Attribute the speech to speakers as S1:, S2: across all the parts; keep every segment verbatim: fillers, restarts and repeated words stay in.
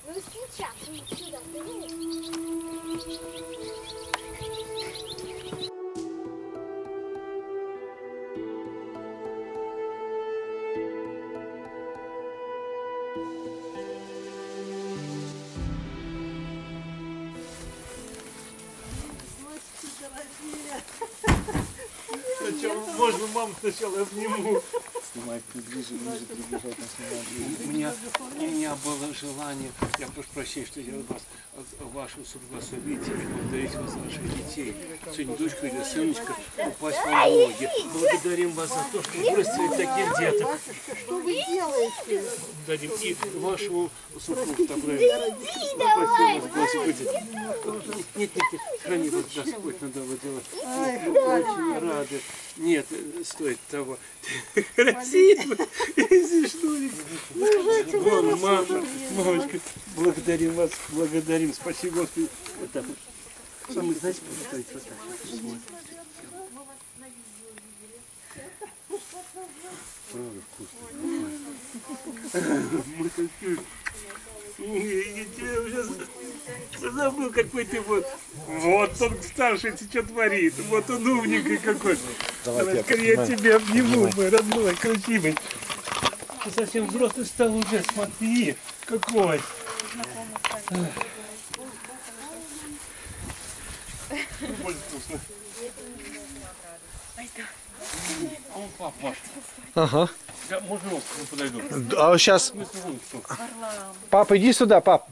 S1: Ну сейчас, сюда.
S2: Сначала, можно маму сначала обниму.
S3: Снимать ближе, ближе, приближать нас не
S2: У меня, у меня было желание, я прошу прощения, что я вас, вашу благословить и благодарить вас за ваших детей. Сегодня дочка или сыночка упасть вам в ноги. Благодарим вас за то, что вырастили таких деток.
S4: Что вы делаете?
S2: Дадим и вашу супругу доброй. Спасибо вас, Господи. Нет, нет, нет, храни вас Господь, надо было делать. Очень рады. Нет, стоит того. Красиво. Вон, Маша, мамочка, благодарим вас, благодарим. Спасибо, Господи. Вот так вот. А мы, знаете, поставить вот так. Правда вкусно. Мы какие... Я уже забыл, какой ты вот. Вот он старший, ты что творит. Вот он умненький какой. Давай, я тебя обниму, мой родной, красивый. Ты совсем взрослый стал уже, смотри, какой. Больно вкусно. А он папа ваш.
S5: Ага.
S2: Я, можно он подойду?
S5: А сейчас... Папа, иди сюда, пап.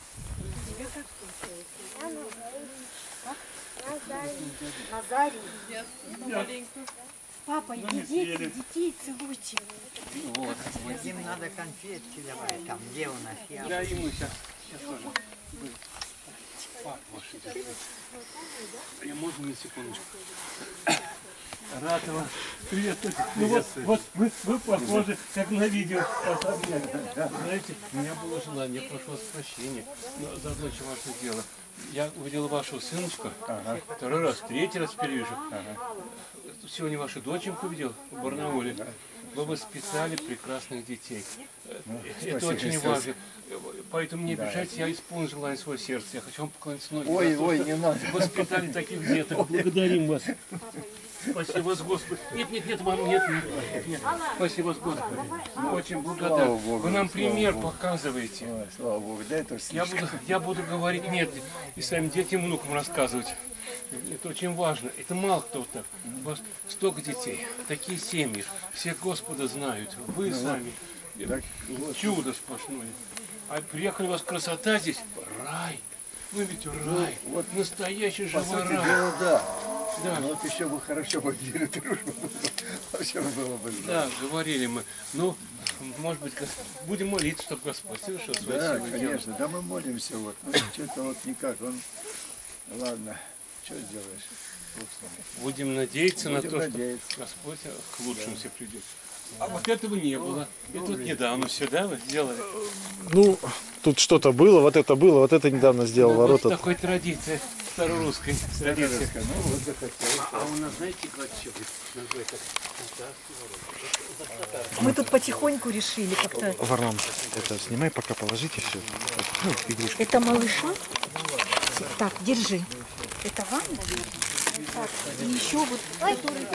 S1: Папа, идите, детей целуйте.
S2: Вот.
S4: Им надо конфетки давай, там, где у нас я.
S2: Да, ему сейчас. Сейчас тоже. Пап, ваш. Я можно на секундочку? Рад вас. Привет. Ну вот, вот вы, вы похожи, как на видео. Знаете, у меня было желание, я прошу вас прощения, но за одно ваше дело. Я увидел вашего сыночку, ага. Второй раз, третий раз перевижу. Ага. Сегодня вашу доченьку видел в Барнауле. Вы воспитали прекрасных детей. Ну, это спасибо, очень важно. Поэтому не обижайтесь, да. Я исполнил желание своего сердца. Я хочу вам поклониться ноги.
S3: Ой, ой, не надо.
S2: Воспитали таких деток. Благодарим вас. Спасибо вас, Господи. Нет, нет, нет, мам, нет, нет, нет. Спасибо вас, Господи. Очень благодарен. Вы нам пример Богу. Показываете.
S3: Ой, слава Богу, да это
S2: я буду, я буду говорить нет и своим детям, внукам рассказывать. Это очень важно. Это мало кто так. У вас столько детей, такие семьи. Все Господа знают. Вы ну, сами. Так, вот. Чудо сплошное. А приехали у вас красота здесь. Рай. Вы ведь рай. Ну, вот настоящий живой рай.
S3: Дело, да.
S2: Да.
S3: Ну, вот еще бы хорошо бы делали дружбу. Вообще было бы.
S2: Да, говорили мы. Ну, может быть, будем молиться, чтобы Господь совершил свои
S3: Да,
S2: силы.
S3: конечно. Да, мы молимся. Вот. Ну, что-то вот никак. Он... Ладно. Что сделаешь?
S2: Будем надеяться Будем на то,
S3: надеяться.
S2: что Господь к лучшему все придет. А вот этого не было. И тут недавно все, да, вы сделали?
S5: Ну, тут что-то было, вот это было, вот это недавно сделал
S2: ну,
S5: ворота.
S2: Вот такой традиция, старорусской традиции.
S3: Ну, вот захотел.
S2: А, а у нас, знаете, как что?
S6: Мы тут потихоньку решили как-то.
S5: Варлам, это снимай, пока положите все. Ну, игрушки.
S6: Это малыша? Так, держи. Это вам? Так, и еще вот, который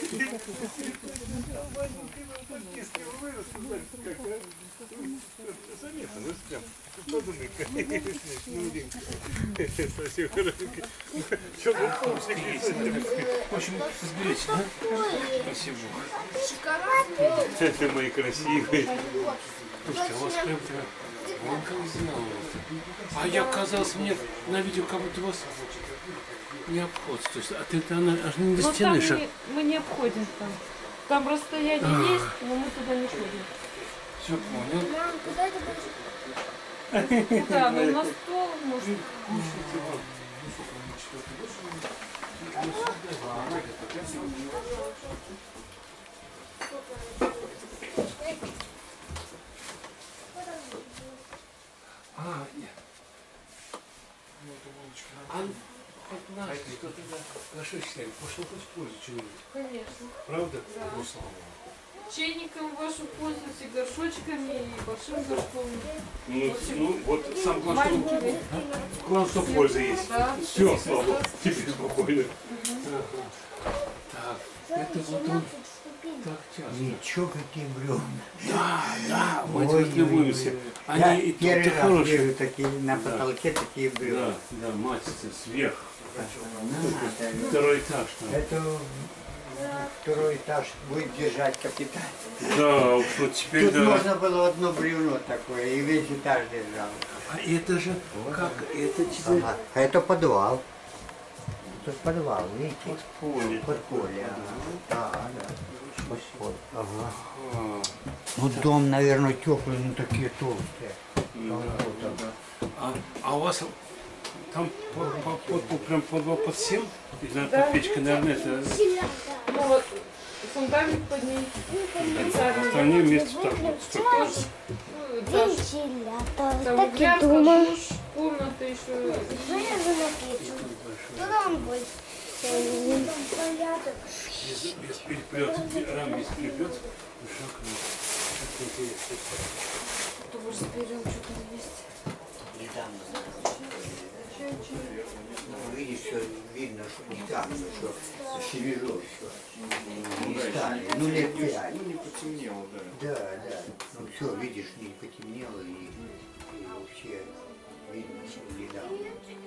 S2: Спасибо. Это мои красивые. Слушайте, а у вас прям вон как сделано. А я казался мне на видео, как будто у вас не обходится. То есть, а ты она аж не до стены шаг.
S7: Мы не обходим там. Там расстояние а. есть, но мы туда не ходим.
S2: Все понял.
S1: Мам, куда ты будешь?
S7: Да, ну на стол может.
S2: А, нет. А хоть нас что-то да, хорошо считаем, пошло хоть в пользу чего-нибудь.
S7: Конечно.
S2: Правда?
S7: Да.
S2: Ну, слава Богу.
S7: чайником вашим пользуюсь, и горшочками, и большим горшком.
S2: Ну, ну вот сам главное, что,
S7: Маленькими.
S2: главное, что польза есть.
S7: Да.
S2: Все, слава Богу, теперь спокойно. Так, это вот он так часто.
S4: Ничего, какие бревна.
S2: Да, да, мы
S4: Ой,
S2: вот любуемся.
S4: ой, Я
S2: Они и
S4: первый
S2: тут
S4: раз
S2: хорошие.
S4: вижу такие на потолке такие бревна.
S2: Да, да, матица сверху.
S4: Надо.
S2: Второй этаж там.
S4: Это второй этаж будет держать капитан.
S2: Да, уж вот теперь
S4: Тут
S2: да.
S4: можно было одно бревно такое, и весь этаж держал.
S2: А это же как, это теперь
S4: Ага. А это подвал. Тут подвал, видите?
S2: подполье.
S4: Подполье. Ага. Да, да. Подполье. Ага.
S2: А,
S4: Ну дом, наверное, теплый, но такие толстые.
S2: ну да, да, да. А, а у вас там по, по, по, по, прям подвал под всем? И на
S7: Да.
S2: печка, наверное, это
S7: Ну вот, фундамент под ней. Специальный.
S2: остальные вместе так вот столько.
S7: Ну, этаж.
S1: Вентилятор.
S7: Там
S1: Так и
S7: грядка,
S1: думал.
S7: душ, комната еще.
S1: Вылезу на печь. Туда он будет. Порядок.
S2: Без, без переплета, рам без переплета. Шаг, шаг интересный.
S7: То вы разберем, что там есть.
S4: Ну, видишь, что видно, что не так, что свежо все. Не стали. Ну, лет пять.
S3: Ну, не потемнело, да.
S4: Да, да. Ну, все, видишь, не потемнело и, и вообще видно, что недавно.